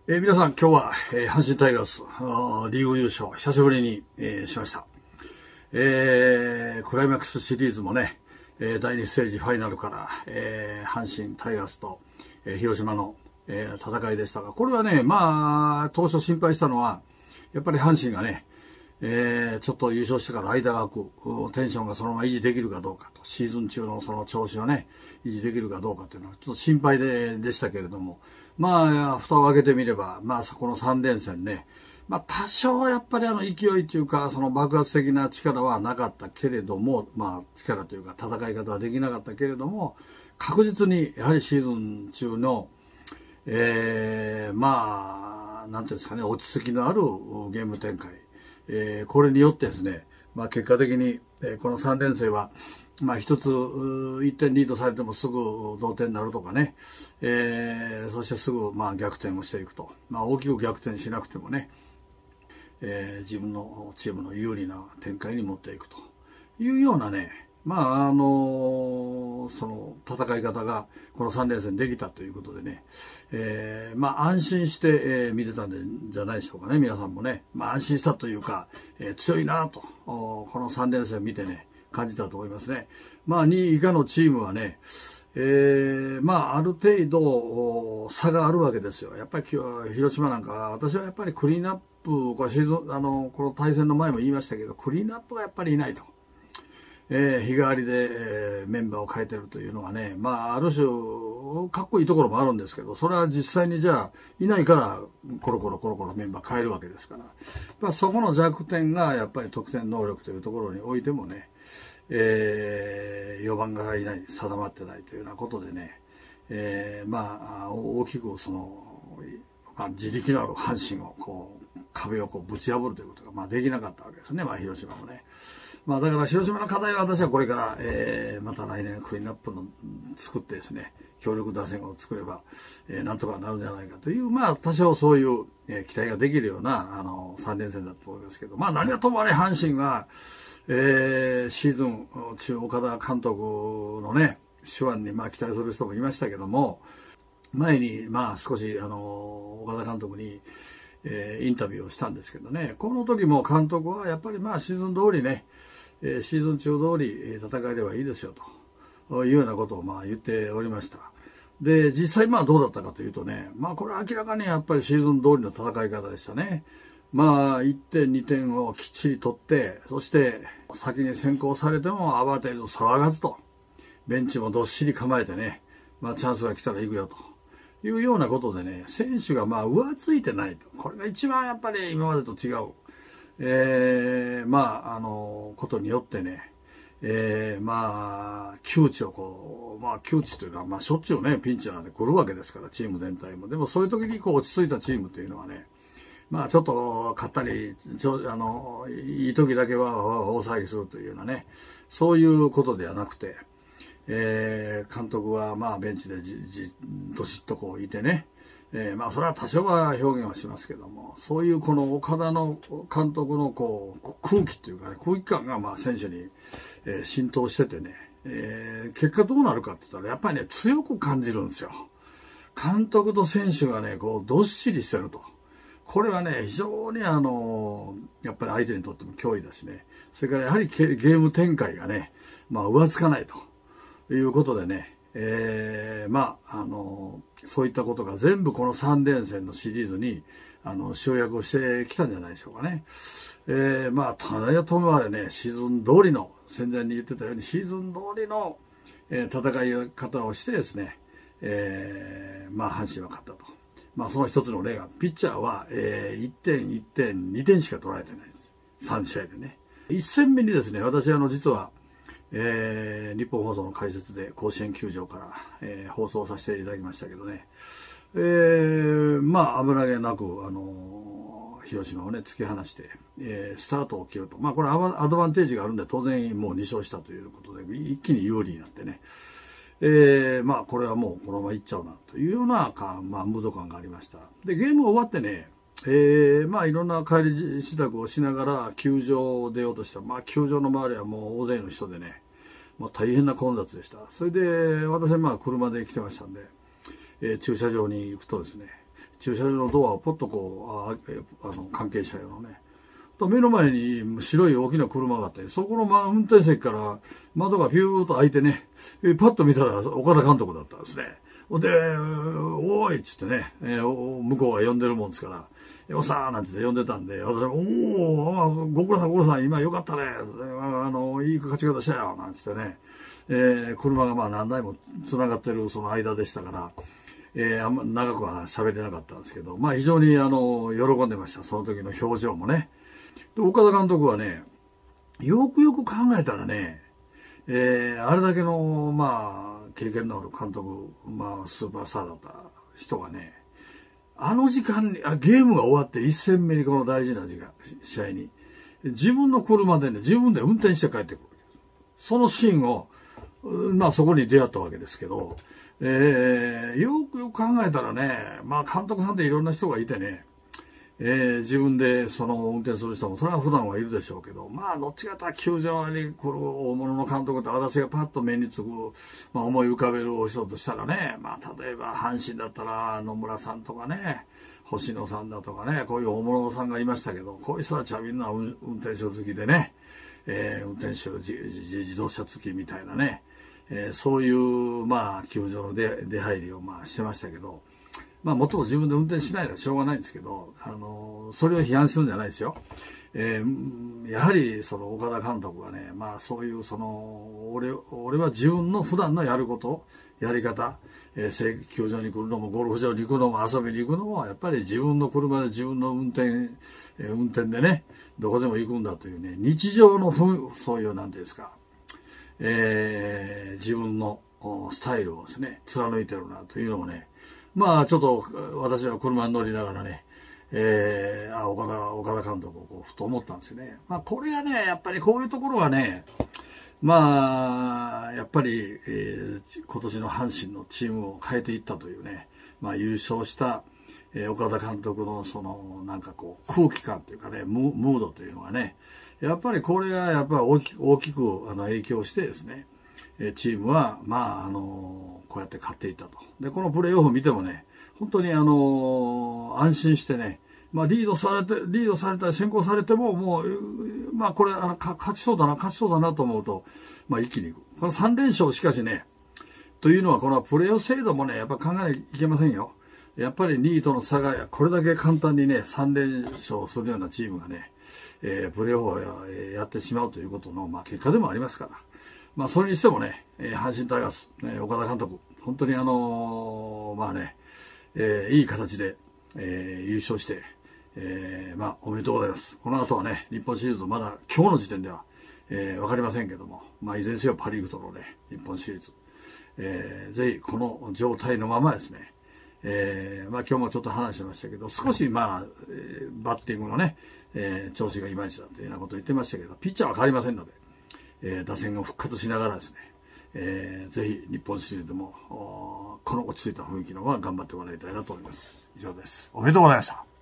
皆さん、今日は、阪神タイガースリーグ優勝久しぶりに、しました。クライマックスシリーズもね、第2ステージファイナルから、阪神タイガースと、広島の、戦いでしたが、これはね、当初心配したのはやっぱり阪神がね、ちょっと優勝してから間が空く、テンションがそのまま維持できるかどうかと、シーズン中のその調子をね維持できるかどうかというのはちょっと心配でしたけれども、蓋を開けてみれば、この3連戦ね、多少やっぱり勢いというか、その爆発的な力はなかったけれども、力というか戦い方はできなかったけれども、確実にやはりシーズン中の、なんていうんですかね、落ち着きのあるゲーム展開、これによってですね、結果的に、この3連戦は、一つ1点リードされてもすぐ同点になるとかね、そしてすぐ逆転をしていくと、大きく逆転しなくてもね、自分のチームの有利な展開に持っていくというようなね、その戦い方がこの3連戦できたということでね、安心して、見てたんじゃないでしょうかね、皆さんもね。安心したというか、強いなとこの3連戦見てね感じたと思いますね。2位以下のチームはね、ある程度差があるわけですよ。やっぱり広島なんか私はやっぱりクリーンアップ、これシーズンこの対戦の前も言いましたけど、クリーンアップがやっぱりいないと。日替わりで、メンバーを変えてるというのはね、ある種かっこいいところもあるんですけど、それは実際にじゃあいないからコロコロメンバー変えるわけですから、そこの弱点がやっぱり得点能力というところにおいてもね、4番がいない、定まってないというようなことでね、大きくその、自力のある阪神を壁をぶち破るということができなかったわけですね、広島もね。だから広島の課題は私はこれから、また来年クリーンアップの作ってですね、強力打線を作れば、なんとかなるんじゃないかという、多少そういう、期待ができるような3連戦だと思いますけど、何はともあれ阪神は、シーズン中岡田監督のね手腕に期待する人もいましたけども、前に少し岡田監督に、インタビューをしたんですけどね、この時も監督はやっぱりシーズン通りね、シーズン中通り戦えればいいですよというようなことを言っておりました。で、実際どうだったかというとね、これは明らかにやっぱりシーズン通りの戦い方でしたね。1点2点をきっちり取って、そして先に先行されても慌てず騒がずと、ベンチもどっしり構えてね、チャンスが来たら行くよというようなことでね、選手が浮ついてないと、これが一番やっぱり今までと違う、ことによってね、窮地を窮地というのはしょっちゅうねピンチなんで来るわけですから、チーム全体も。でもそういう時に落ち着いたチームというのはね、ちょっと勝ったりいい時だけは大騒ぎするというようなね、そういうことではなくて、監督はベンチでどしっといてね、それは多少は表現はしますけども、そういうこの岡田の監督の空気というかね、空気感が選手に、浸透しててね、結果どうなるかって言ったらやっぱりね強く感じるんですよ。監督と選手がねどっしりしてると。これはね非常にやっぱり相手にとっても脅威だしね、それからやはりゲーム展開がね浮つかないということでね、そういったことが全部この3連戦のシリーズに集約してきたんじゃないでしょうかね。ただともあれね、シーズン通りの、戦前に言ってたようにシーズン通りの、戦い方をしてですね、阪神は勝ったと。その一つの例が、ピッチャーは、1点、1点、2点しか取られてないです。3試合でね。1戦目にですね、私実は、日本放送の解説で甲子園球場から、放送させていただきましたけどね、危なげなく広島をね突き放して、スタートを切ると、これアドバンテージがあるんで当然もう2勝したということで一気に有利になってね、これはもうこのままいっちゃうなというようなムード感がありました。でゲーム終わってね、いろんな帰り支度をしながら球場を出ようとしたら、球場の周りはもう大勢の人でね、大変な混雑でした。それで私は車で来てましたんで、駐車場に行くとですね、 駐車場のドアをポッとこう、関係者用のね、目の前に白い大きな車があって、そこの運転席から窓がピューッと開いてね、パッと見たら岡田監督だったんですね。で、おーいっつってね、向こうが呼んでるもんですから、よっさーなんつって呼んでたんで、私は、ご苦労さん、今よかったね、いい勝ち方したよ、なんつってね、車が何台も繋がってるその間でしたから、あんま長くは喋れなかったんですけど、非常に喜んでました、その時の表情もね。で、岡田監督はね、よくよく考えたらね、あれだけの、経験のある監督、スーパースターだった人がね、あの時間に、ゲームが終わって一戦目にこの大事な試合に、自分の車でね、自分で運転して帰ってくる。そのシーンを、そこに出会ったわけですけど、よくよく考えたらね、監督さんっていろんな人がいてね、自分でその運転する人も、それは普段はいるでしょうけど、どっちかというと球場にこの大物の監督って私がパッと目につく、思い浮かべる人としたらね、例えば阪神だったら野村さんとかね、星野さんだとかね、こういう大物さんがいましたけど、こういう人たちはみんな運転手好きでね、運転手自動車付きみたいなね、そういう、球場の出入りをしてましたけど、もっとも自分で運転しないのはしょうがないんですけど、それを批判するんじゃないですよ。やはり、その岡田監督はね、そういう、俺は自分の普段のやること、やり方、球場に来るのも、ゴルフ場に行くのも、遊びに行くのも、やっぱり自分の車で自分の運転でね、どこでも行くんだというね、日常のそういう、なんていうんですか、自分のスタイルをですね、貫いてるなというのをね、ちょっと私は車に乗りながらね、岡田監督をふと思ったんですよね。これがね、やっぱりこういうところがね、やっぱり、今年の阪神のチームを変えていったというね、優勝した、岡田監督の空気感というかね、ムードというのがね、やっぱりこれがやっぱり大きく影響してですね、チームは、こうやって勝っていったと。で、このプレーオフを見てもね、本当に安心してね、リードされたり先行されても、もう、これ、勝ちそうだなと思うと、一気にいく。この3連勝しかしね、というのは、このプレーオフ制度もね、やっぱ考えなきゃいけませんよ。やっぱり2位との差が、これだけ簡単にね、3連勝するようなチームがね、プレーオフをやってしまうということの、結果でもありますから。それにしてもね、阪神タイガース、岡田監督、本当にいい形で、優勝して、おめでとうございます。この後はね、日本シリーズまだ今日の時点では、わかりませんけども、いずれにせよパリーグとのね、日本シリーズ、ぜひこの状態のままですね、今日もちょっと話してましたけど、少しバッティングのね、調子がいまいちだというようなことを言ってましたけど、ピッチャーは変わりませんので、打線を復活しながらですね、ぜひ日本シリーズでも、この落ち着いた雰囲気のまま頑張ってもらいたいなと思います。以上です。おめでとうございました。